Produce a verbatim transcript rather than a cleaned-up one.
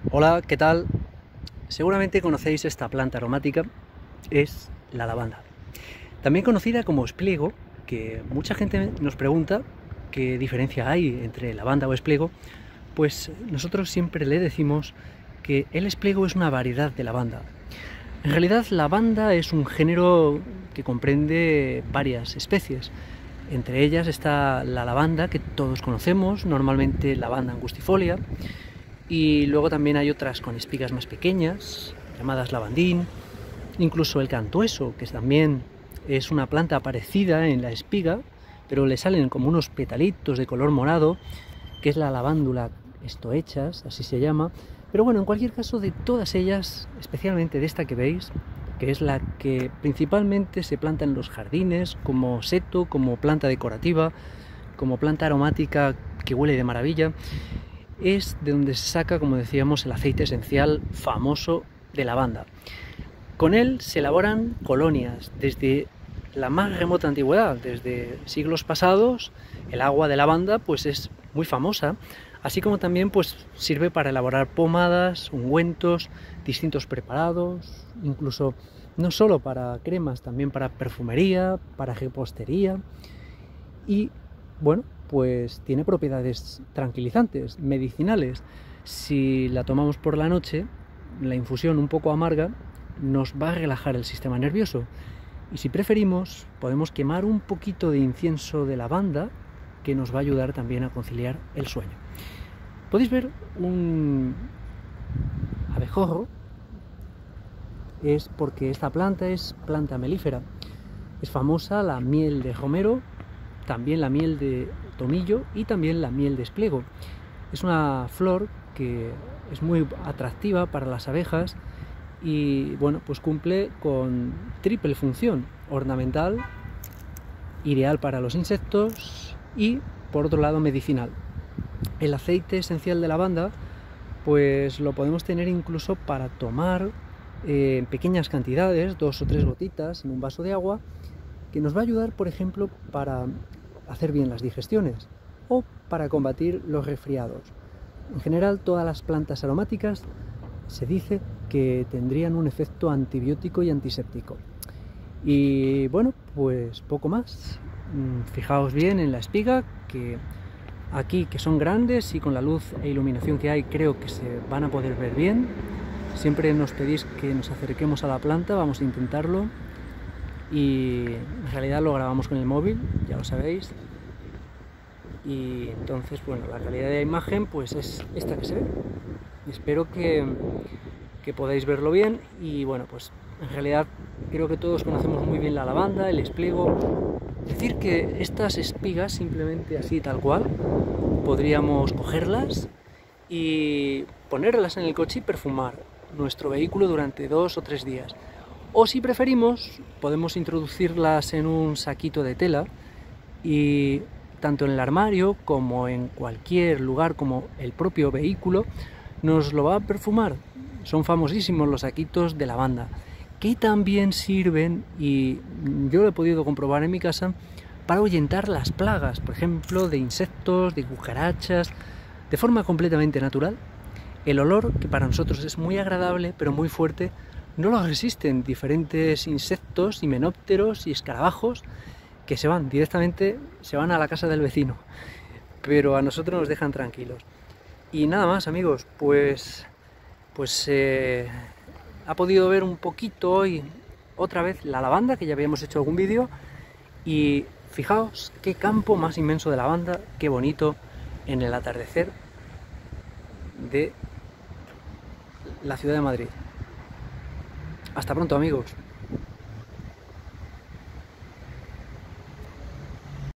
Hola, ¿qué tal? Seguramente conocéis esta planta aromática, es la lavanda. También conocida como espliego, que mucha gente nos pregunta qué diferencia hay entre lavanda o espliego, pues nosotros siempre le decimos que el espliego es una variedad de lavanda. En realidad, lavanda es un género que comprende varias especies. Entre ellas está la lavanda que todos conocemos, normalmente lavanda angustifolia, y luego también hay otras con espigas más pequeñas, llamadas lavandín, incluso el cantueso, que también es una planta parecida en la espiga, pero le salen como unos petalitos de color morado, que es la lavándula estohechas, así se llama. Pero bueno, en cualquier caso, de todas ellas, especialmente de esta que veis, que es la que principalmente se planta en los jardines, como seto, como planta decorativa, como planta aromática que huele de maravilla, es de donde se saca, como decíamos, el aceite esencial famoso de lavanda. Con él se elaboran colonias desde la más remota antigüedad, desde siglos pasados. El agua de lavanda pues es muy famosa, así como también pues sirve para elaborar pomadas, ungüentos, distintos preparados, incluso no solo para cremas, también para perfumería, para repostería. Y bueno, pues tiene propiedades tranquilizantes, medicinales. Si la tomamos por la noche, la infusión un poco amarga nos va a relajar el sistema nervioso. Y si preferimos, podemos quemar un poquito de incienso de lavanda que nos va a ayudar también a conciliar el sueño. Podéis ver un abejorro, es porque esta planta es planta melífera. Es famosa la miel de romero, también la miel de tomillo y también la miel de espliego. Es una flor que es muy atractiva para las abejas y bueno, pues cumple con triple función: ornamental, ideal para los insectos y por otro lado medicinal. El aceite esencial de lavanda pues lo podemos tener incluso para tomar eh, en pequeñas cantidades, dos o tres gotitas en un vaso de agua, que nos va a ayudar, por ejemplo, para hacer bien las digestiones o para combatir los resfriados. En general, todas las plantas aromáticas se dice que tendrían un efecto antibiótico y antiséptico. Y bueno, pues poco más. Fijaos bien en la espiga, que aquí, que son grandes y con la luz e iluminación que hay, creo que se van a poder ver bien. Siempre nos pedís que nos acerquemos a la planta, vamos a intentarlo. Y en realidad lo grabamos con el móvil, ya lo sabéis, y entonces bueno, la calidad de la imagen pues es esta que se ve. Espero que, que podáis verlo bien. Y bueno, pues en realidad creo que todos conocemos muy bien la lavanda, el espliego. Decir que estas espigas, simplemente así tal cual, podríamos cogerlas y ponerlas en el coche y perfumar nuestro vehículo durante dos o tres días. O si preferimos, podemos introducirlas en un saquito de tela y tanto en el armario como en cualquier lugar, como el propio vehículo, nos lo va a perfumar. Son famosísimos los saquitos de lavanda, que también sirven, y yo lo he podido comprobar en mi casa, para ahuyentar las plagas, por ejemplo, de insectos, de cucarachas, de forma completamente natural. El olor, que para nosotros es muy agradable, pero muy fuerte, no lo resisten diferentes insectos, himenópteros y escarabajos que se van directamente, se van a la casa del vecino, pero a nosotros nos dejan tranquilos. Y nada más, amigos, pues, pues eh, ha podido ver un poquito hoy otra vez la lavanda, que ya habíamos hecho algún vídeo, y fijaos qué campo más inmenso de lavanda, qué bonito en el atardecer de la ciudad de Madrid. Hasta pronto, amigos.